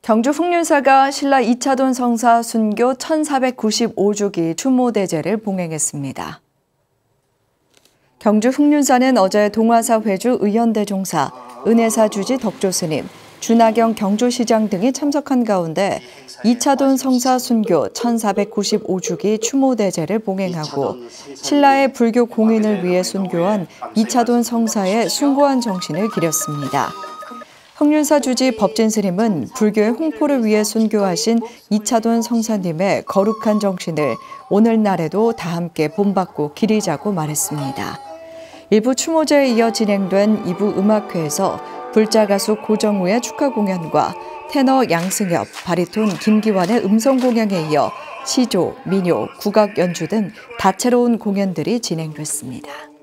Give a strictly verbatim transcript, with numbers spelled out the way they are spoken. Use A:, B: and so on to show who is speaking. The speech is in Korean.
A: 경주 흑륜사가 신라 이차돈 성사 순교 천사백구십오 주기 추모대제를 봉행했습니다. 경주 흑륜사는 어제 동화사 회주 의연대 종사, 은혜사 주지 덕조스님, 준하경 경주시장 등이 참석한 가운데 이차돈 성사 순교 천사백구십오 주기 추모대제를 봉행하고 신라의 불교 공인을 위해 순교한 이차돈 성사의 숭고한 정신을 기렸습니다. 흑륜사 주지 법진스님은 불교의 홍포를 위해 순교하신 이차돈 성사님의 거룩한 정신을 오늘날에도 다 함께 본받고 기리자고 말했습니다. 일부 추모제에 이어 진행된 이 부 음악회에서 불자 가수 고정우의 축하 공연과 테너 양승엽, 바리톤 김기환의 음성 공연에 이어 시조, 민요, 국악 연주 등 다채로운 공연들이 진행됐습니다.